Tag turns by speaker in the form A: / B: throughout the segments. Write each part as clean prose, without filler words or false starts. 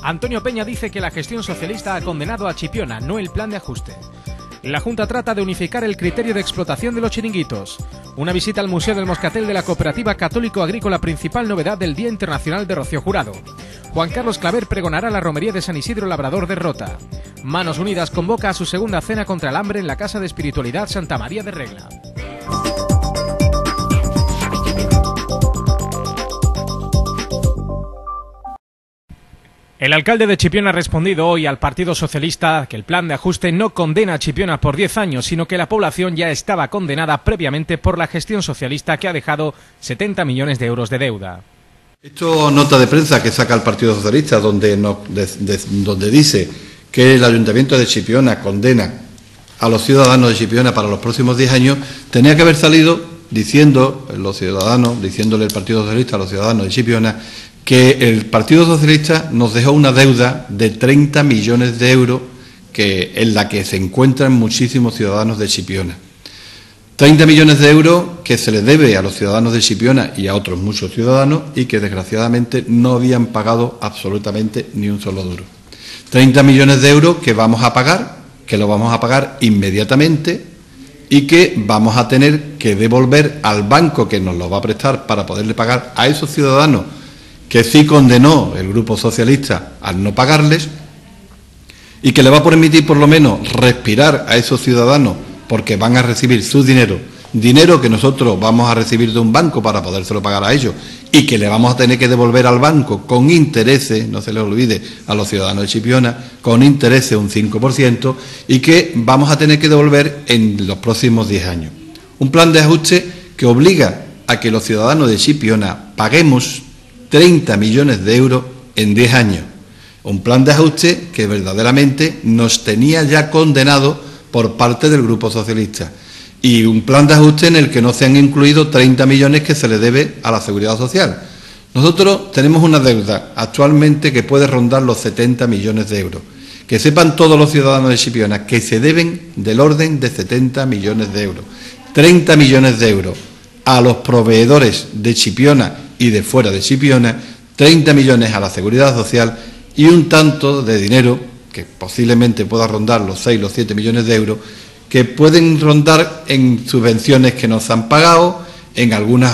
A: Antonio Peña dice que la gestión socialista ha condenado a Chipiona, no el plan de ajuste. La Junta trata de unificar el criterio de explotación de los chiringuitos. Una visita al Museo del Moscatel de la Cooperativa Católico Agrícola, principal novedad del Día Internacional de Rocío Jurado. Juan Carlos Claver pregonará la romería de San Isidro Labrador de Rota. Manos Unidas convoca a su segunda cena contra el hambre en la Casa de Espiritualidad Santa María de Regla. El alcalde de Chipiona ha respondido hoy al Partido Socialista que el plan de ajuste no condena a Chipiona por 10 años, sino que la población ya estaba condenada previamente por la gestión socialista que ha dejado 70 millones de euros de deuda.
B: Esto nota de prensa que saca el Partido Socialista donde dice que el Ayuntamiento de Chipiona condena a los ciudadanos de Chipiona para los próximos 10 años, tenía que haber salido diciéndole el Partido Socialista a los ciudadanos de Chipiona que el Partido Socialista nos dejó una deuda de 30 millones de euros en la que se encuentran muchísimos ciudadanos de Chipiona. 30 millones de euros que se les debe a los ciudadanos de Chipiona y a otros muchos ciudadanos y que desgraciadamente no habían pagado absolutamente ni un solo duro. 30 millones de euros que vamos a pagar, que lo vamos a pagar inmediatamente y que vamos a tener que devolver al banco que nos lo va a prestar para poderle pagar a esos ciudadanos que sí condenó el Grupo Socialista al no pagarles y que le va a permitir por lo menos respirar a esos ciudadanos porque van a recibir su dinero que nosotros vamos a recibir de un banco para podérselo pagar a ellos y que le vamos a tener que devolver al banco con intereses, no se les olvide a los ciudadanos de Chipiona, con intereses un 5% y que vamos a tener que devolver en los próximos 10 años. Un plan de ajuste que obliga a que los ciudadanos de Chipiona paguemos 30 millones de euros en 10 años. Un plan de ajuste que verdaderamente nos tenía ya condenado por parte del Grupo Socialista. Y un plan de ajuste en el que no se han incluido 30 millones que se le debe a la Seguridad Social. Nosotros tenemos una deuda actualmente que puede rondar los 70 millones de euros. Que sepan todos los ciudadanos de Chipiona que se deben del orden de 70 millones de euros. 30 millones de euros a los proveedores de Chipiona y de fuera de Chipiona, 30 millones a la Seguridad Social y un tanto de dinero, que posiblemente pueda rondar los 6, los 7 millones de euros, que pueden rondar en subvenciones que no se han pagado, en algunas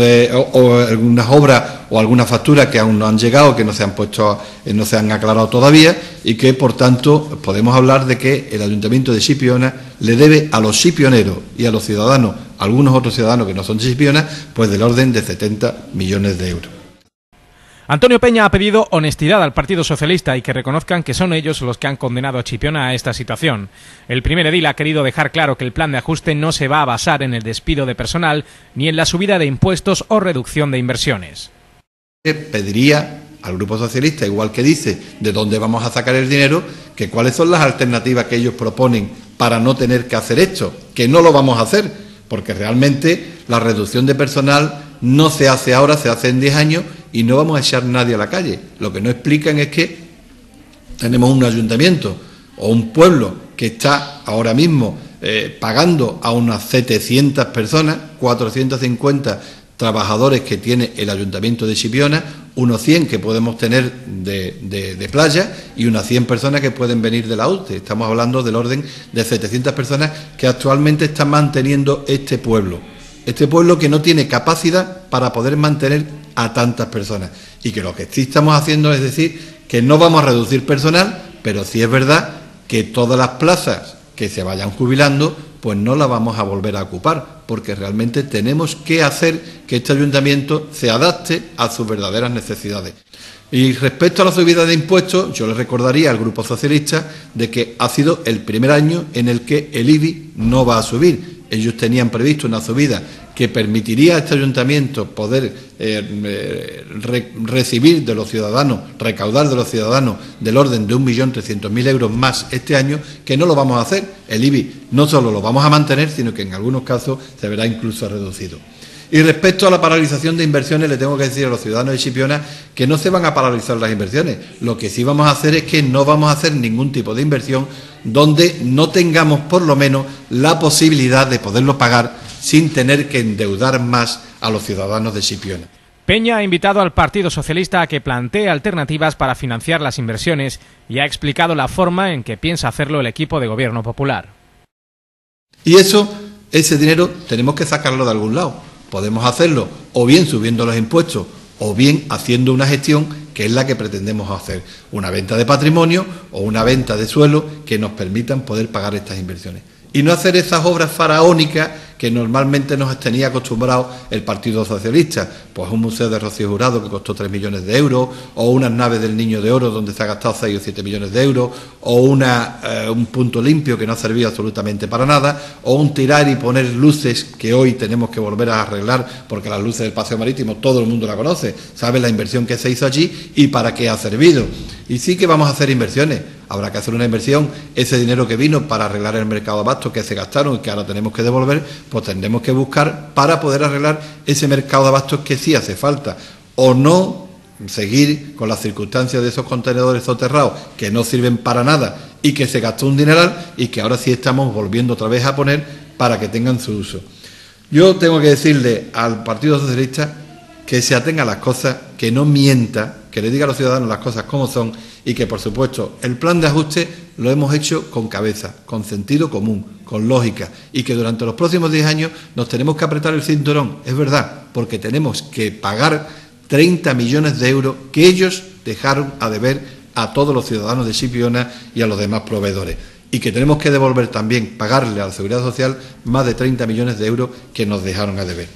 B: obras o algunas facturas que aún no han llegado, que no se han aclarado todavía y que, por tanto, podemos hablar de que el Ayuntamiento de Chipiona le debe a los chipioneros y a los ciudadanos, algunos otros ciudadanos que no son de Chipiona, pues del orden de 70 millones de euros.
A: Antonio Peña ha pedido honestidad al Partido Socialista y que reconozcan que son ellos los que han condenado a Chipiona a esta situación. El primer edil ha querido dejar claro que el plan de ajuste no se va a basar en el despido de personal ni en la subida de impuestos o reducción de inversiones.
B: Pediría al Grupo Socialista, igual que dice de dónde vamos a sacar el dinero, que cuáles son las alternativas que ellos proponen para no tener que hacer esto, que no lo vamos a hacer, porque realmente la reducción de personal no se hace ahora, se hace en 10 años y no vamos a echar nadie a la calle. Lo que no explican es que tenemos un ayuntamiento o un pueblo que está ahora mismo pagando a unas 700 personas, 450 trabajadores que tiene el Ayuntamiento de Chipiona, unos 100 que podemos tener de playa y unas 100 personas que pueden venir de la UTE. Estamos hablando del orden de 700 personas que actualmente están manteniendo este pueblo que no tiene capacidad para poder mantener a tantas personas y que lo que sí estamos haciendo es decir que no vamos a reducir personal, pero sí es verdad que todas las plazas que se vayan jubilando pues no las vamos a volver a ocupar, porque realmente tenemos que hacer que este ayuntamiento se adapte a sus verdaderas necesidades. Y respecto a la subida de impuestos, yo le recordaría al Grupo Socialista de que ha sido el primer año en el que el IBI no va a subir. Ellos tenían previsto una subida que permitiría a este ayuntamiento poder recibir de los ciudadanos, recaudar de los ciudadanos del orden de 1.300.000 euros más este año, que no lo vamos a hacer. El IBI no solo lo vamos a mantener, sino que en algunos casos se verá incluso reducido. Y respecto a la paralización de inversiones, le tengo que decir a los ciudadanos de Chipiona que no se van a paralizar las inversiones. Lo que sí vamos a hacer es que no vamos a hacer ningún tipo de inversión donde no tengamos por lo menos la posibilidad de poderlo pagar sin tener que endeudar más a los ciudadanos de Chipiona.
A: Peña ha invitado al Partido Socialista a que plantee alternativas para financiar las inversiones y ha explicado la forma en que piensa hacerlo el equipo de Gobierno Popular.
B: Y ese dinero tenemos que sacarlo de algún lado. Podemos hacerlo o bien subiendo los impuestos o bien haciendo una gestión que es la que pretendemos hacer. Una venta de patrimonio o una venta de suelo que nos permitan poder pagar estas inversiones. Y no hacer esas obras faraónicas que normalmente nos tenía acostumbrado el Partido Socialista, pues un museo de Rocío Jurado que costó 3 millones de euros, o unas naves del Niño de Oro donde se ha gastado 6 o 7 millones de euros, o un punto limpio que no ha servido absolutamente para nada, o un tirar y poner luces que hoy tenemos que volver a arreglar, porque las luces del Paseo Marítimo todo el mundo la conoce, sabe la inversión que se hizo allí y para qué ha servido. Y sí que vamos a hacer inversiones. Habrá que hacer una inversión, ese dinero que vino para arreglar el mercado de abastos que se gastaron y que ahora tenemos que devolver, pues tendremos que buscar para poder arreglar ese mercado de abastos que sí hace falta, o no seguir con las circunstancias de esos contenedores soterrados que no sirven para nada y que se gastó un dineral y que ahora sí estamos volviendo otra vez a poner para que tengan su uso. Yo tengo que decirle al Partido Socialista que se atenga a las cosas, que no mienta, que le diga a los ciudadanos las cosas como son y que, por supuesto, el plan de ajuste lo hemos hecho con cabeza, con sentido común, con lógica, y que durante los próximos 10 años nos tenemos que apretar el cinturón, es verdad, porque tenemos que pagar 30 millones de euros que ellos dejaron a deber a todos los ciudadanos de Chipiona y a los demás proveedores, y que tenemos que devolver también, pagarle a la Seguridad Social más de 30 millones de euros que nos dejaron a deber.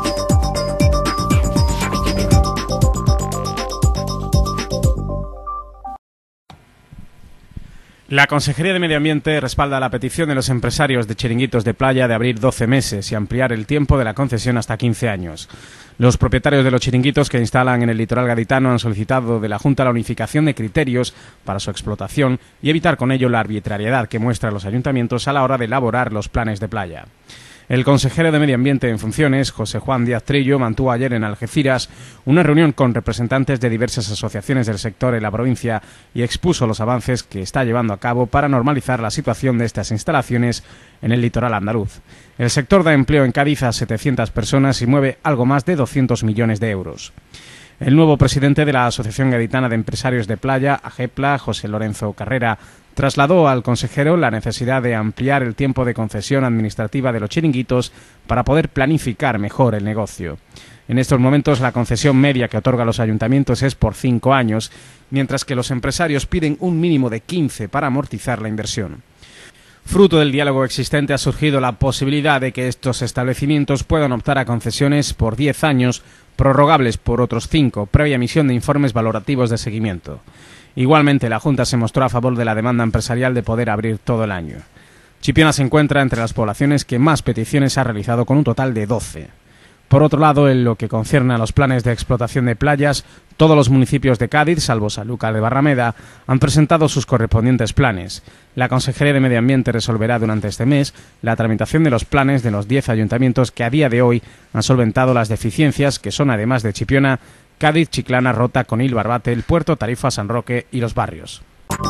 A: La Consejería de Medio Ambiente respalda la petición de los empresarios de chiringuitos de playa de abrir 12 meses y ampliar el tiempo de la concesión hasta 15 años. Los propietarios de los chiringuitos que instalan en el litoral gaditano han solicitado de la Junta la unificación de criterios para su explotación y evitar con ello la arbitrariedad que muestran los ayuntamientos a la hora de elaborar los planes de playa. El consejero de Medio Ambiente en funciones, José Juan Díaz Trillo, mantuvo ayer en Algeciras una reunión con representantes de diversas asociaciones del sector en la provincia y expuso los avances que está llevando a cabo para normalizar la situación de estas instalaciones en el litoral andaluz. El sector da empleo en Cádiz a 700 personas y mueve algo más de 200 millones de euros. El nuevo presidente de la Asociación Gaditana de Empresarios de Playa, AGEPLA, José Lorenzo Carrera, trasladó al consejero la necesidad de ampliar el tiempo de concesión administrativa de los chiringuitos para poder planificar mejor el negocio. En estos momentos la concesión media que otorga los ayuntamientos es por 5 años, mientras que los empresarios piden un mínimo de 15 para amortizar la inversión. Fruto del diálogo existente ha surgido la posibilidad de que estos establecimientos puedan optar a concesiones por 10 años, prorrogables por otros 5, previa emisión de informes valorativos de seguimiento. Igualmente, la Junta se mostró a favor de la demanda empresarial de poder abrir todo el año. Chipiona se encuentra entre las poblaciones que más peticiones ha realizado con un total de 12. Por otro lado, en lo que concierne a los planes de explotación de playas, todos los municipios de Cádiz, salvo Sanlúcar de Barrameda, han presentado sus correspondientes planes. La Consejería de Medio Ambiente resolverá durante este mes la tramitación de los planes de los 10 ayuntamientos que a día de hoy han solventado las deficiencias que son, además de Chipiona, Cádiz, Chiclana, Rota, Conil, Barbate, El Puerto, Tarifa, San Roque y Los Barrios.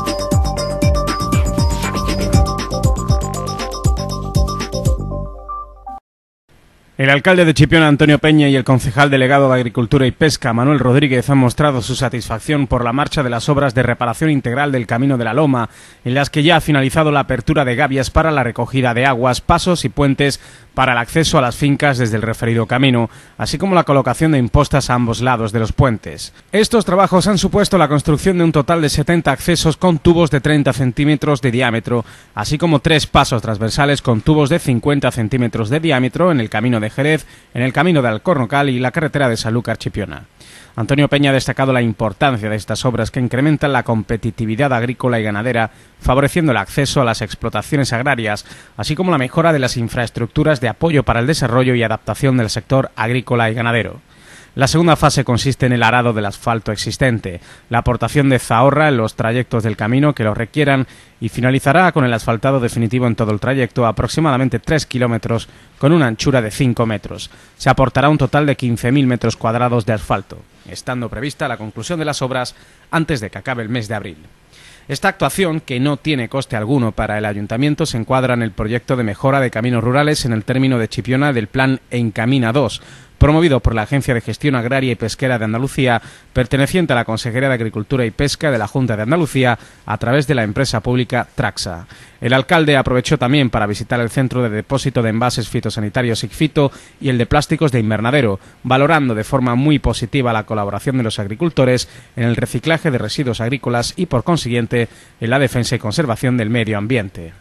A: El alcalde de Chipiona, Antonio Peña, y el concejal delegado de Agricultura y Pesca, Manuel Rodríguez, han mostrado su satisfacción por la marcha de las obras de reparación integral del Camino de la Loma, en las que ya ha finalizado la apertura de gavias para la recogida de aguas, pasos y puentes para el acceso a las fincas desde el referido camino, así como la colocación de impostas a ambos lados de los puentes. Estos trabajos han supuesto la construcción de un total de 70 accesos con tubos de 30 centímetros de diámetro, así como 3 pasos transversales con tubos de 50 centímetros de diámetro en el camino de Jerez, en el camino de Alcornocal y la carretera de Sanlúcar Chipiona. Antonio Peña ha destacado la importancia de estas obras que incrementan la competitividad agrícola y ganadera, favoreciendo el acceso a las explotaciones agrarias, así como la mejora de las infraestructuras de apoyo para el desarrollo y adaptación del sector agrícola y ganadero. La segunda fase consiste en el arado del asfalto existente, la aportación de zahorra en los trayectos del camino que lo requieran y finalizará con el asfaltado definitivo en todo el trayecto, aproximadamente 3 kilómetros con una anchura de 5 metros. Se aportará un total de 15.000 metros cuadrados de asfalto, estando prevista la conclusión de las obras antes de que acabe el mes de abril. Esta actuación, que no tiene coste alguno para el ayuntamiento, se encuadra en el proyecto de mejora de caminos rurales en el término de Chipiona del Plan Encamina 2, promovido por la Agencia de Gestión Agraria y Pesquera de Andalucía, perteneciente a la Consejería de Agricultura y Pesca de la Junta de Andalucía, a través de la empresa pública Traxa. El alcalde aprovechó también para visitar el centro de depósito de envases fitosanitarios ICFITO y el de plásticos de invernadero, valorando de forma muy positiva la colaboración de los agricultores en el reciclaje de residuos agrícolas y, por consiguiente, en la defensa y conservación del medio ambiente.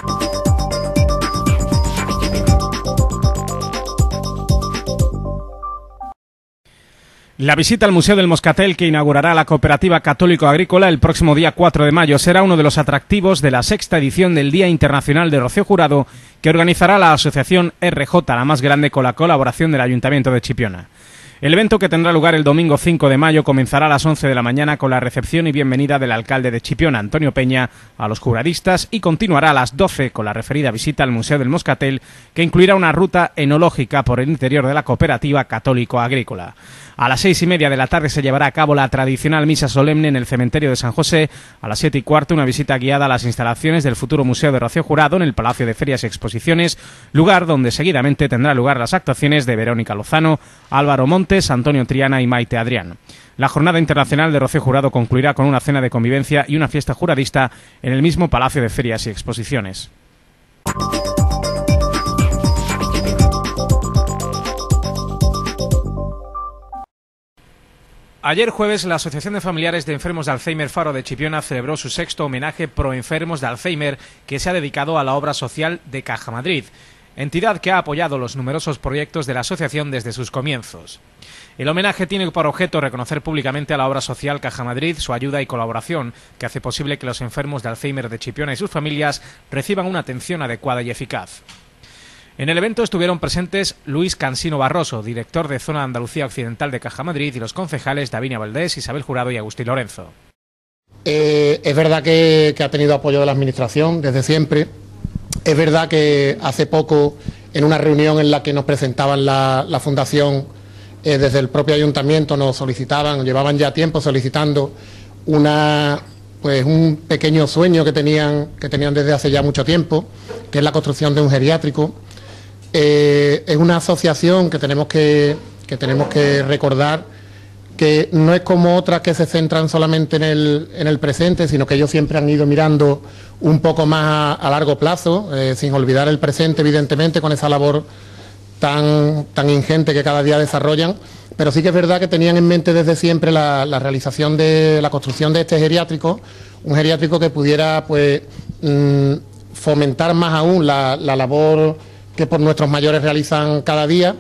A: La visita al Museo del Moscatel, que inaugurará la Cooperativa Católico Agrícola el próximo día 4 de mayo, será uno de los atractivos de la 6ª edición del Día Internacional de Rocío Jurado, que organizará la Asociación RJ, la más grande, con la colaboración del Ayuntamiento de Chipiona. El evento, que tendrá lugar el domingo 5 de mayo, comenzará a las 11 de la mañana con la recepción y bienvenida del alcalde de Chipiona, Antonio Peña, a los juradistas, y continuará a las 12 con la referida visita al Museo del Moscatel, que incluirá una ruta enológica por el interior de la Cooperativa Católico Agrícola. A las 6:30 de la tarde se llevará a cabo la tradicional misa solemne en el cementerio de San José. A las 7:15 una visita guiada a las instalaciones del futuro Museo de Rocío Jurado en el Palacio de Ferias y Exposiciones, lugar donde seguidamente tendrán lugar las actuaciones de Verónica Lozano, Álvaro Montes, Antonio Triana y Maite Adrián. La Jornada Internacional de Rocío Jurado concluirá con una cena de convivencia y una fiesta juradista en el mismo Palacio de Ferias y Exposiciones. Ayer jueves, la Asociación de Familiares de Enfermos de Alzheimer Faro de Chipiona celebró su 6º homenaje pro enfermos de Alzheimer, que se ha dedicado a la obra social de Caja Madrid, entidad que ha apoyado los numerosos proyectos de la asociación desde sus comienzos. El homenaje tiene por objeto reconocer públicamente a la obra social Caja Madrid su ayuda y colaboración, que hace posible que los enfermos de Alzheimer de Chipiona y sus familias reciban una atención adecuada y eficaz. En el evento estuvieron presentes Luis Cansino Barroso, director de Zona Andalucía Occidental de Caja Madrid, y los concejales Davinia Valdés, Isabel Jurado y Agustín Lorenzo.
C: Es verdad que ha tenido apoyo de la Administración desde siempre. Es verdad que hace poco, en una reunión en la que nos presentaban la Fundación, desde el propio Ayuntamiento nos solicitaban, llevaban ya tiempo solicitando un pequeño sueño que tenían desde hace ya mucho tiempo, que es la construcción de un geriátrico. Es una asociación que tenemos que recordar que no es como otras que se centran solamente en el presente, sino que ellos siempre han ido mirando un poco más a largo plazo, sin olvidar el presente, evidentemente, con esa labor tan ingente que cada día desarrollan, pero sí que es verdad que tenían en mente desde siempre la realización de la construcción de este geriátrico, un geriátrico que pudiera fomentar más aún la labor que por nuestros mayores realizan cada día,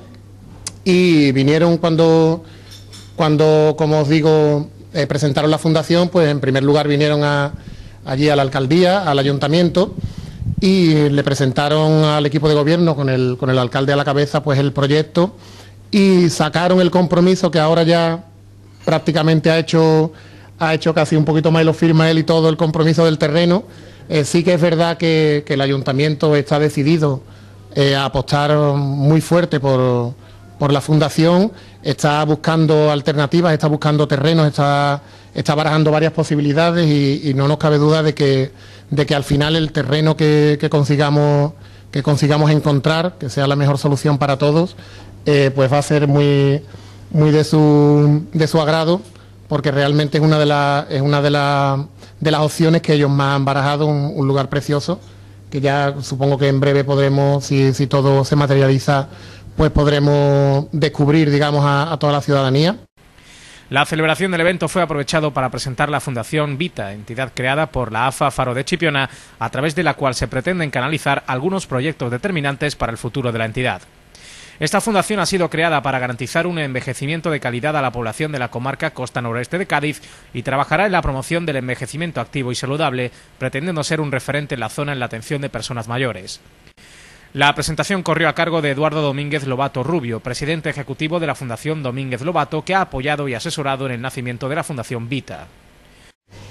C: y vinieron cuando como os digo, presentaron la fundación, pues en primer lugar vinieron allí a la alcaldía, al ayuntamiento, y le presentaron al equipo de gobierno con el alcalde a la cabeza pues el proyecto, y sacaron el compromiso que ahora ya prácticamente ha hecho casi un poquito más, y lo firma él y todo, el compromiso del terreno. Sí que es verdad que el ayuntamiento está decidido a apostar muy fuerte por la fundación, está buscando alternativas, está buscando terrenos, está barajando varias posibilidades, y no nos cabe duda de que al final el terreno que consigamos encontrar, que sea la mejor solución para todos, pues va a ser muy de su agrado, porque realmente es una de las opciones que ellos más han barajado, un lugar precioso, que ya supongo que en breve podremos, si todo se materializa, pues podremos descubrir, digamos, a toda la ciudadanía.
A: La celebración del evento fue aprovechado para presentar la Fundación Vita, entidad creada por la AFA Faro de Chipiona, a través de la cual se pretenden canalizar algunos proyectos determinantes para el futuro de la entidad. Esta fundación ha sido creada para garantizar un envejecimiento de calidad a la población de la comarca costa noroeste de Cádiz, y trabajará en la promoción del envejecimiento activo y saludable, pretendiendo ser un referente en la zona en la atención de personas mayores. La presentación corrió a cargo de Eduardo Domínguez Lobato Rubio, presidente ejecutivo de la Fundación Domínguez Lobato, que ha apoyado y asesorado en el nacimiento de la Fundación Vita.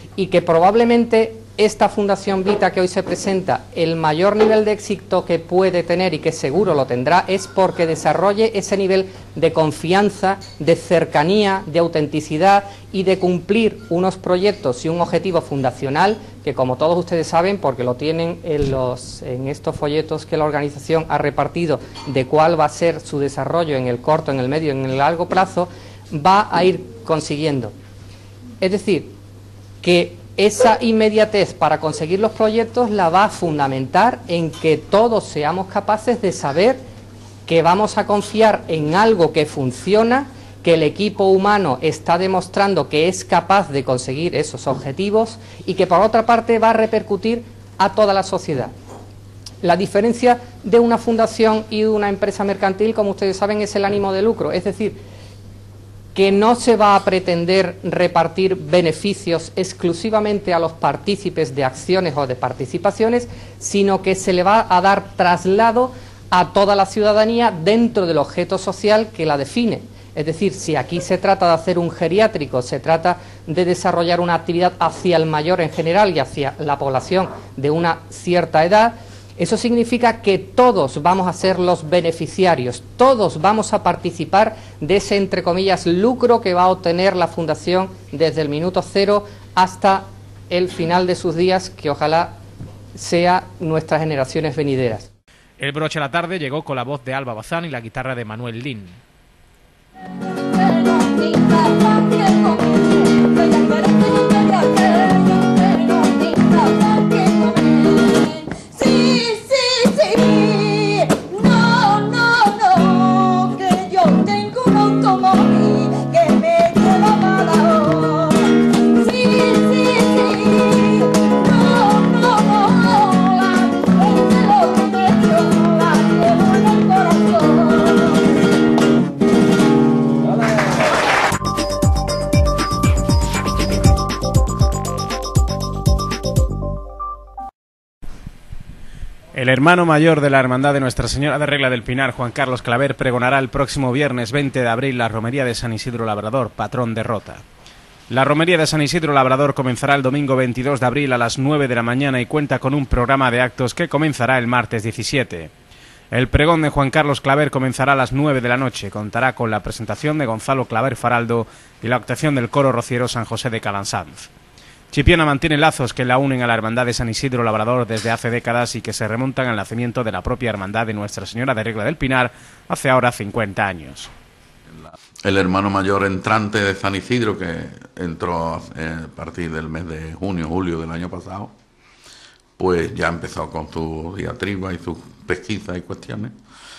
D: y que probablemente esta Fundación Vita que hoy se presenta, el mayor nivel de éxito que puede tener y que seguro lo tendrá, es porque desarrolle ese nivel de confianza, de cercanía, de autenticidad y de cumplir unos proyectos y un objetivo fundacional que, como todos ustedes saben, porque lo tienen en estos folletos que la organización ha repartido, de cuál va a ser su desarrollo en el corto, en el medio y en el largo plazo, va a ir consiguiendo. Es decir, que esa inmediatez para conseguir los proyectos la va a fundamentar en que todos seamos capaces de saber que vamos a confiar en algo que funciona, que el equipo humano está demostrando que es capaz de conseguir esos objetivos y que por otra parte va a repercutir a toda la sociedad. La diferencia de una fundación y de una empresa mercantil, como ustedes saben, es el ánimo de lucro, es decir, que no se va a pretender repartir beneficios exclusivamente a los partícipes de acciones o de participaciones, sino que se le va a dar traslado a toda la ciudadanía dentro del objeto social que la define. Es decir, si aquí se trata de hacer un geriátrico, se trata de desarrollar una actividad hacia el mayor en general y hacia la población de una cierta edad, eso significa que todos vamos a ser los beneficiarios, todos vamos a participar de ese, entre comillas, lucro que va a obtener la Fundación desde el minuto cero hasta el final de sus días, que ojalá sea nuestras generaciones venideras.
A: El broche a la tarde llegó con la voz de Alba Bazán y la guitarra de Manuel Lin. El hermano mayor de la Hermandad de Nuestra Señora de Regla del Pinar, Juan Carlos Claver, pregonará el próximo viernes 20 de abril la romería de San Isidro Labrador, patrón de Rota. La romería de San Isidro Labrador comenzará el domingo 22 de abril a las 9 de la mañana y cuenta con un programa de actos que comenzará el martes 17. El pregón de Juan Carlos Claver comenzará a las 9 de la noche. Contará con la presentación de Gonzalo Claver Faraldo y la actuación del coro rociero San José de Calansanz. Chipiona mantiene lazos que la unen a la Hermandad de San Isidro Labrador desde hace décadas y que se remontan al nacimiento de la propia Hermandad de Nuestra Señora de Regla del Pinar hace ahora 50 años.
E: El hermano mayor entrante de San Isidro, que entró a partir del mes de julio del año pasado, pues ya empezó con su diatriba y sus pesquisas y cuestiones.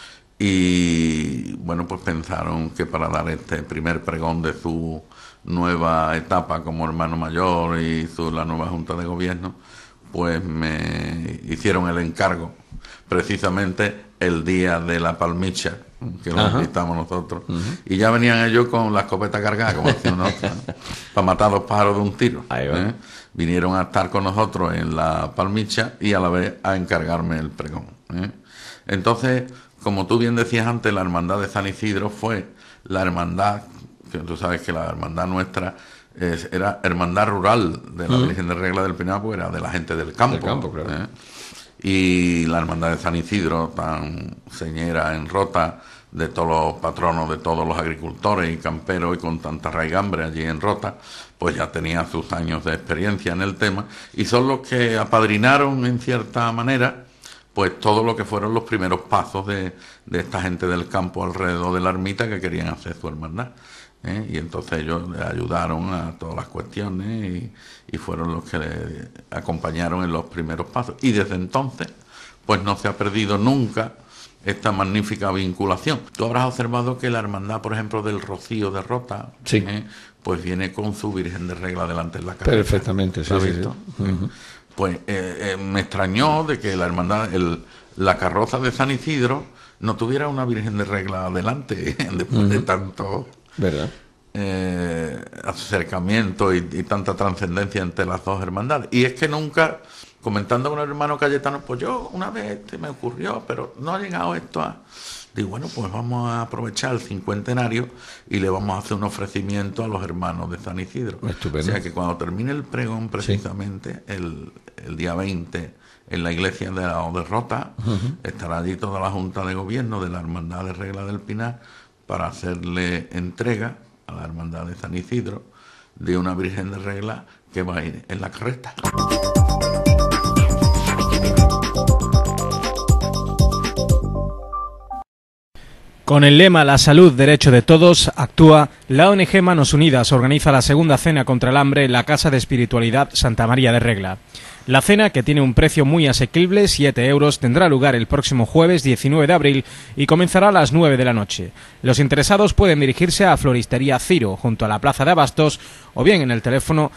E: Y bueno, pues pensaron que para dar este primer pregón de su nueva etapa como hermano mayor y la nueva Junta de Gobierno, pues me hicieron el encargo precisamente el día de la palmicha, que lo invitamos nosotros, y ya venían ellos con la escopeta cargada, como decimos nosotros, para matar dos pájaros de un tiro. Vinieron a estar con nosotros en la palmicha y a la vez a encargarme el pregón. Entonces, como tú bien decías antes, la hermandad de San Isidro fue la hermandad, que tú sabes que la hermandad nuestra era hermandad rural de la Virgen de Regla del Pinar, pues era de la gente del campo. Del campo, claro. Y la hermandad de San Isidro, tan señera en Rota, de todos los patronos, de todos los agricultores y camperos, y con tanta raigambre allí en Rota, pues ya tenía sus años de experiencia en el tema, y son los que apadrinaron en cierta manera pues todo lo que fueron los primeros pasos de esta gente del campo alrededor de la ermita que querían hacer su hermandad. Y entonces ellos le ayudaron a todas las cuestiones y fueron los que le acompañaron en los primeros pasos. Y desde entonces, pues no se ha perdido nunca esta magnífica vinculación. Tú habrás observado que la hermandad, por ejemplo, del Rocío de Rota, sí, pues viene con su Virgen de Regla delante de la cabeza.
F: Perfectamente, sí, sí.
E: Pues me extrañó de que la hermandad, la carroza de San Isidro, no tuviera una Virgen de Regla adelante, después de tanto acercamiento y tanta trascendencia entre las dos hermandades. Y es que nunca comentando con el hermano Cayetano, pues yo una vez me ocurrió, pero no ha llegado esto a... Digo, bueno, pues vamos a aprovechar el 50enario y le vamos a hacer un ofrecimiento a los hermanos de San Isidro.
B: Estupendo.
E: O sea que cuando termine el pregón, precisamente, el día 20, en la iglesia de la Derrota, estará allí toda la Junta de Gobierno de la Hermandad de Regla del Pinar para hacerle entrega a la Hermandad de San Isidro de una Virgen de Regla que va a ir en la carreta.
A: Con el lema La salud, derecho de todos, actúa la ONG Manos Unidas, organiza la segunda cena contra el hambre en la Casa de Espiritualidad Santa María de Regla. La cena, que tiene un precio muy asequible, 7 euros, tendrá lugar el próximo jueves 19 de abril y comenzará a las 9 de la noche. Los interesados pueden dirigirse a Floristería Ciro, junto a la Plaza de Abastos, o bien en el teléfono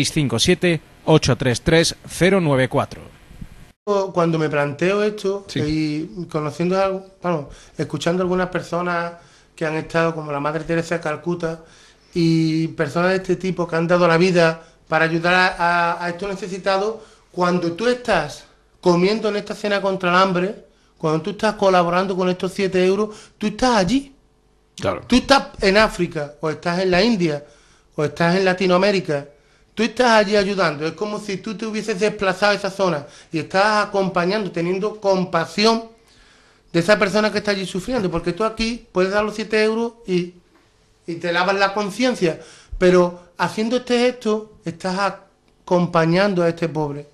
A: 657-833-094.
F: Cuando me planteo esto,
B: Sí.
F: y conociendo, escuchando a algunas personas que han estado, como la Madre Teresa de Calcuta, y personas de este tipo que han dado la vida para ayudar a estos necesitados, cuando tú estás comiendo en esta cena contra el hambre, cuando tú estás colaborando con estos 7 euros, tú estás allí.
B: Claro.
F: Tú estás en África, o estás en la India, o estás en Latinoamérica. Tú estás allí ayudando, es como si tú te hubieses desplazado a esa zona y estás acompañando, teniendo compasión de esa persona que está allí sufriendo, porque tú aquí puedes dar los 7 euros y te lavas la conciencia, pero haciendo este gesto estás acompañando a este pobre.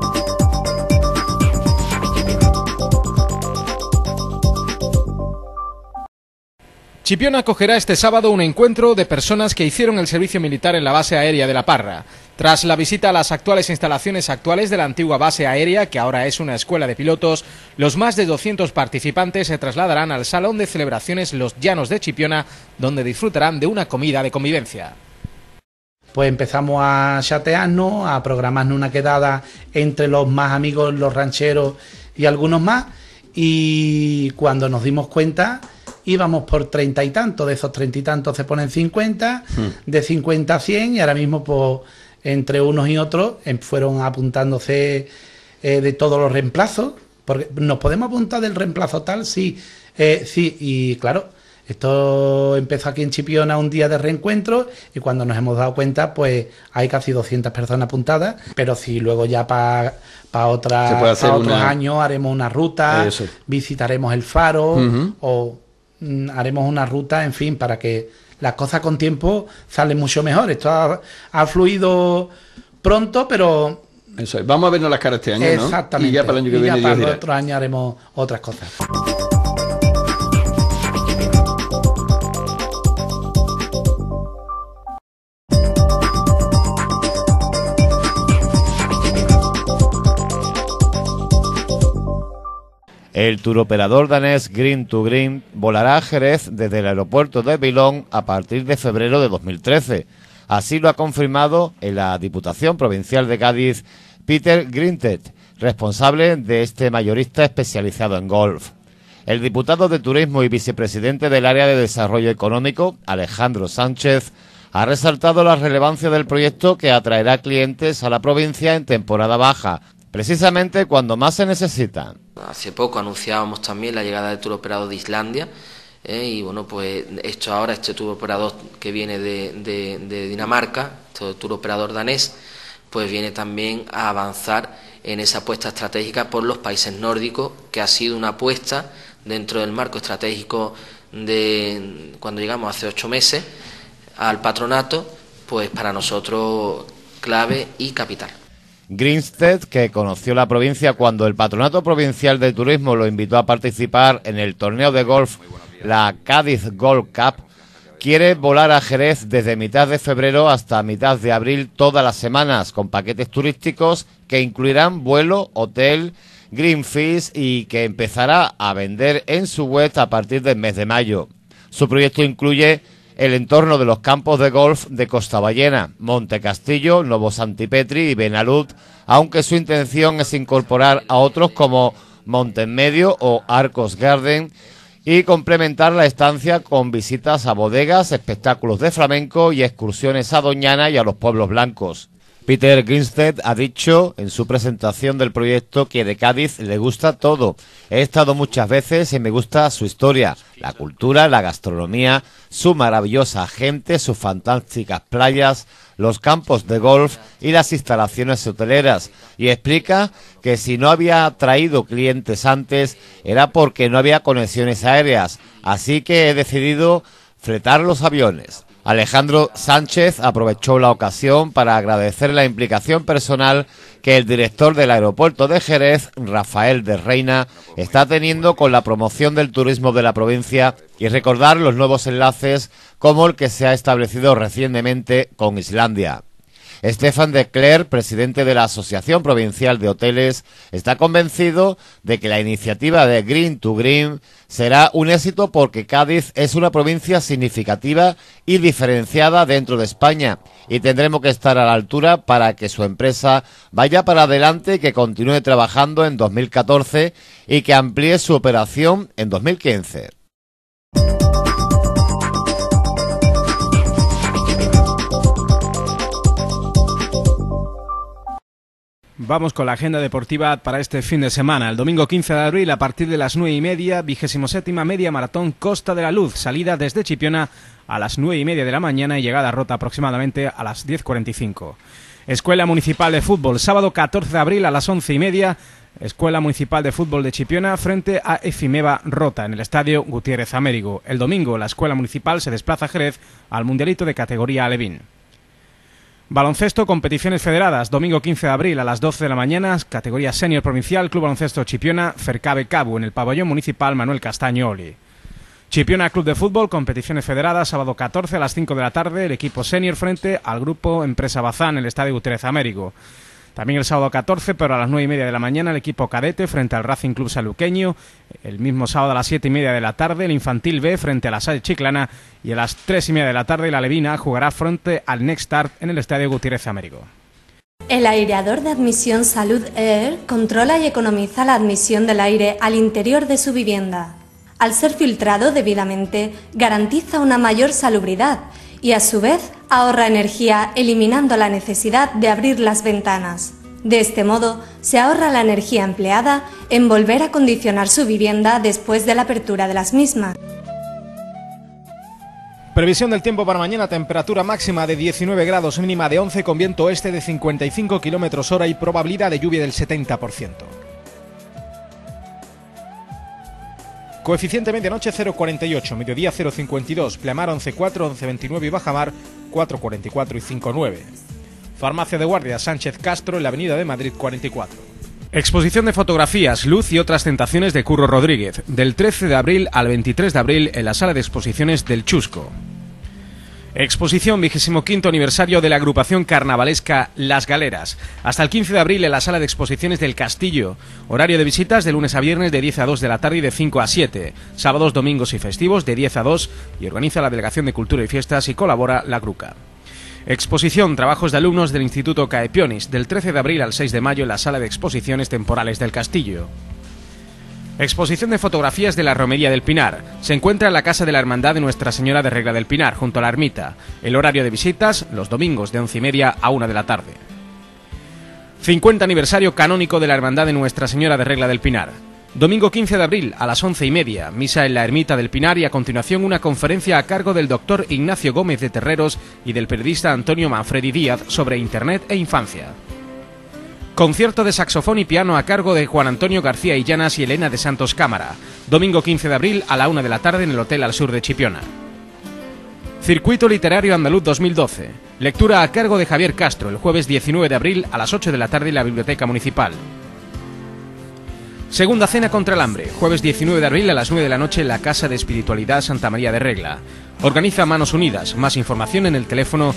A: Chipiona acogerá este sábado un encuentro de personas que hicieron el servicio militar en la base aérea de La Parra. Tras la visita a las actuales instalaciones de la antigua base aérea, que ahora es una escuela de pilotos, los más de 200 participantes se trasladarán al Salón de Celebraciones Los Llanos de Chipiona, donde disfrutarán de una comida de convivencia.
G: Pues empezamos a chatearnos, a programarnos una quedada entre los más amigos, los rancheros y algunos más, y cuando nos dimos cuenta íbamos por 30 y tantos, de esos 30 y tantos se ponen 50, de 50 a 100, y ahora mismo pues entre unos y otros fueron apuntándose de todos los reemplazos, porque nos podemos apuntar del reemplazo tal, sí, y claro, esto empezó aquí en Chipiona un día de reencuentro, y cuando nos hemos dado cuenta pues hay casi 200 personas apuntadas, pero si luego ya para otros años haremos una ruta, visitaremos el faro, o haremos una ruta, en fin, para que las cosas con tiempo salen mucho mejor. Esto ha fluido pronto, pero...
B: Eso es. Vamos a vernos las caras este año, ¿no?
G: Exactamente.
B: Y ya para el año que viene,
G: ya para
B: Dios
G: el
B: dirá.
G: otro año haremos otras cosas.
H: El turoperador danés Green to Green volará a Jerez desde el aeropuerto de Bilón a partir de febrero de 2013. Así lo ha confirmado en la Diputación Provincial de Cádiz Peter Grintet, responsable de este mayorista especializado en golf. El diputado de Turismo y vicepresidente del Área de Desarrollo Económico, Alejandro Sánchez, ha resaltado la relevancia del proyecto, que atraerá clientes a la provincia en temporada baja, precisamente cuando más se necesitan.
I: Hace poco anunciábamos también la llegada del turoperador de Islandia, y bueno, pues este turoperador que viene de Dinamarca, este turoperador danés, pues viene también a avanzar en esa apuesta estratégica por los países nórdicos, que ha sido una apuesta dentro del marco estratégico de cuando llegamos hace 8 meses al patronato, pues para nosotros clave y capital.
H: Grinstead, que conoció la provincia cuando el Patronato Provincial de Turismo lo invitó a participar en el torneo de golf, la Cádiz Golf Cup, quiere volar a Jerez desde mitad de febrero hasta mitad de abril todas las semanas, con paquetes turísticos que incluirán vuelo, hotel, Greenfish, y que empezará a vender en su web a partir del mes de mayo. Su proyecto incluye el entorno de los campos de golf de Costaballena, Monte Castillo, Novo Santipetri y Benalud, aunque su intención es incorporar a otros como Montemedio o Arcos Garden y complementar la estancia con visitas a bodegas, espectáculos de flamenco y excursiones a Doñana y a los pueblos blancos. Peter Grinstead ha dicho en su presentación del proyecto que de Cádiz le gusta todo. He estado muchas veces y me gusta su historia, la cultura, la gastronomía, su maravillosa gente, sus fantásticas playas, los campos de golf y las instalaciones hoteleras. Y explica que si no había traído clientes antes era porque no había conexiones aéreas, así que he decidido fretar los aviones. Alejandro Sánchez aprovechó la ocasión para agradecer la implicación personal que el director del aeropuerto de Jerez, Rafael de Reina, está teniendo con la promoción del turismo de la provincia y recordar los nuevos enlaces como el que se ha establecido recientemente con Islandia. Stefan de Cler, presidente de la Asociación Provincial de Hoteles, está convencido de que la iniciativa de Green to Green será un éxito porque Cádiz es una provincia significativa y diferenciada dentro de España y tendremos que estar a la altura para que su empresa vaya para adelante y que continúe trabajando en 2014 y que amplíe su operación en 2015.
A: Vamos con la agenda deportiva para este fin de semana. El domingo 15 de abril, a partir de las 9:30, 27ª Media Maratón Costa de la Luz, salida desde Chipiona a las 9:30 de la mañana y llegada a Rota aproximadamente a las 10:45. Escuela Municipal de Fútbol, sábado 14 de abril a las 11:30, Escuela Municipal de Fútbol de Chipiona frente a Efimeva Rota en el Estadio Gutiérrez Américo. El domingo, la Escuela Municipal se desplaza a Jerez al Mundialito de categoría Alevín. Baloncesto, competiciones federadas, domingo 15 de abril a las 12 de la mañana, categoría senior provincial, Club Baloncesto Chipiona, Fercabe Cabu en el pabellón municipal Manuel Castaño Oli. Chipiona Club de Fútbol, competiciones federadas, sábado 14 a las 5 de la tarde, el equipo senior frente al grupo Empresa Bazán en el Estadio Gutiérrez Américo. También el sábado 14, pero a las 9:30 de la mañana, el equipo cadete frente al Racing Club Saluqueño. El mismo sábado a las 7:30 de la tarde, el Infantil B frente a la SAE Chiclana. Y a las 3:30 de la tarde, la Levina jugará frente al Next Start en el Estadio Gutiérrez Américo.
J: El aireador de admisión Salud Air controla y economiza la admisión del aire al interior de su vivienda. Al ser filtrado debidamente, garantiza una mayor salubridad y a su vez ahorra energía eliminando la necesidad de abrir las ventanas. De este modo, se ahorra la energía empleada en volver a acondicionar su vivienda después de la apertura de las mismas.
A: Previsión del tiempo para mañana, temperatura máxima de 19 grados, mínima de 11 con viento oeste de 55 km/h y probabilidad de lluvia del 70%. Coeficiente medianoche 0,48, mediodía 0,52, pleamar 11,4, 11,29 y bajamar 4,44 y 5,9. Farmacia de Guardia Sánchez Castro en la Avenida de Madrid 44. Exposición de fotografías, Luz y otras tentaciones de Curro Rodríguez, del 13 de abril al 23 de abril en la Sala de Exposiciones del Chusco. Exposición 25º aniversario de la agrupación carnavalesca Las Galeras. Hasta el 15 de abril en la Sala de Exposiciones del Castillo. Horario de visitas de lunes a viernes de 10 a 2 de la tarde y de 5 a 7. Sábados, domingos y festivos de 10 a 2 y organiza la Delegación de Cultura y Fiestas y colabora la Gruca. Exposición Trabajos de alumnos del Instituto Caepionis del 13 de abril al 6 de mayo en la Sala de Exposiciones Temporales del Castillo. Exposición de fotografías de la Romería del Pinar. Se encuentra en la Casa de la Hermandad de Nuestra Señora de Regla del Pinar, junto a la ermita. El horario de visitas, los domingos de 11:30 a 1 de la tarde. 50 aniversario canónico de la Hermandad de Nuestra Señora de Regla del Pinar. Domingo 15 de abril a las 11:30, misa en la ermita del Pinar y a continuación una conferencia a cargo del doctor Ignacio Gómez de Terreros y del periodista Antonio Manfredi Díaz sobre Internet e infancia. Concierto de saxofón y piano a cargo de Juan Antonio García Illanas y Elena de Santos Cámara. Domingo 15 de abril a la 1 de la tarde en el Hotel Al Sur de Chipiona. Circuito Literario Andaluz 2012. Lectura a cargo de Javier Castro el jueves 19 de abril a las 8 de la tarde en la Biblioteca Municipal. Segunda cena contra el hambre. Jueves 19 de abril a las 9 de la noche en la Casa de Espiritualidad Santa María de Regla. Organiza Manos Unidas. Más información en el teléfono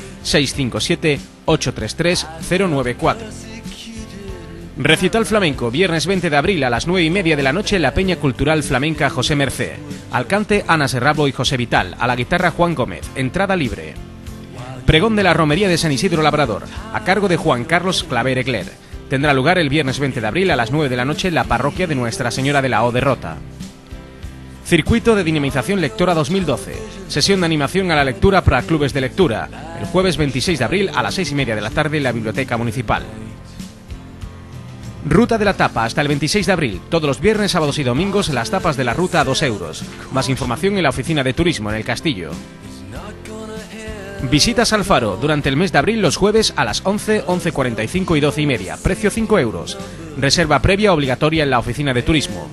A: 657-833-094. Recital flamenco, viernes 20 de abril a las 9:30 de la noche en la Peña Cultural Flamenca José Mercé. Al cante Ana Serrabo y José Vital, a la guitarra Juan Gómez, entrada libre. Pregón de la Romería de San Isidro Labrador, a cargo de Juan Carlos Claver Egler. Tendrá lugar el viernes 20 de abril a las 9 de la noche en la parroquia de Nuestra Señora de la O de Rota. Circuito de Dinamización Lectora 2012. Sesión de animación a la lectura para clubes de lectura. El jueves 26 de abril a las 6:30 de la tarde en la Biblioteca Municipal. Ruta de la Tapa hasta el 26 de abril. Todos los viernes, sábados y domingos las tapas de la ruta a 2 euros. Más información en la Oficina de Turismo en el Castillo. Visitas al Faro durante el mes de abril los jueves a las 11, 11:45 y 12:30. Precio 5 euros. Reserva previa obligatoria en la Oficina de Turismo.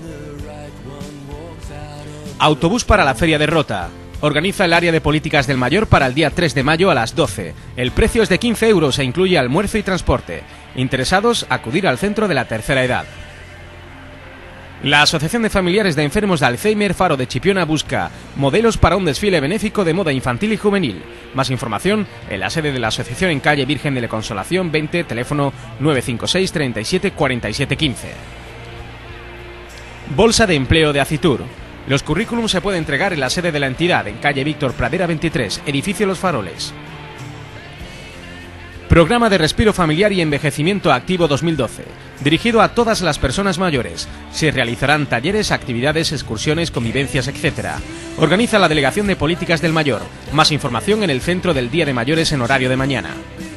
A: Autobús para la Feria de Rota. Organiza el área de políticas del Mayor para el día 3 de mayo a las 12. El precio es de 15 euros e incluye almuerzo y transporte. Interesados, acudir al Centro de la Tercera Edad. La Asociación de Familiares de Enfermos de Alzheimer Faro de Chipiona busca modelos para un desfile benéfico de moda infantil y juvenil. Más información en la sede de la asociación en calle Virgen de la Consolación 20, teléfono 956 37 47 15. Bolsa de empleo de Acitur. Los currículums se pueden entregar en la sede de la entidad, en calle Víctor Pradera 23, edificio Los Faroles. Programa de Respiro Familiar y Envejecimiento Activo 2012, dirigido a todas las personas mayores. Se realizarán talleres, actividades, excursiones, convivencias, etc. Organiza la Delegación de Políticas del Mayor. Más información en el Centro del Día de Mayores en horario de mañana.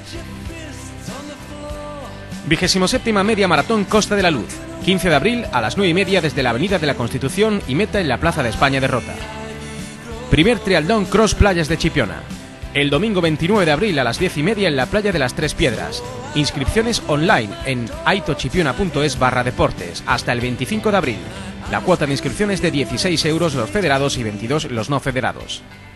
A: 27ª Media Maratón Costa de la Luz. 15 de abril a las 9:30 desde la Avenida de la Constitución y meta en la Plaza de España de Rota. Primer Trialdón Cross Playas de Chipiona. El domingo 29 de abril a las 10:30 en la Playa de las Tres Piedras. Inscripciones online en aitochipiona.es/deportes hasta el 25 de abril. La cuota de inscripción es de 16 euros los federados y 22 los no federados.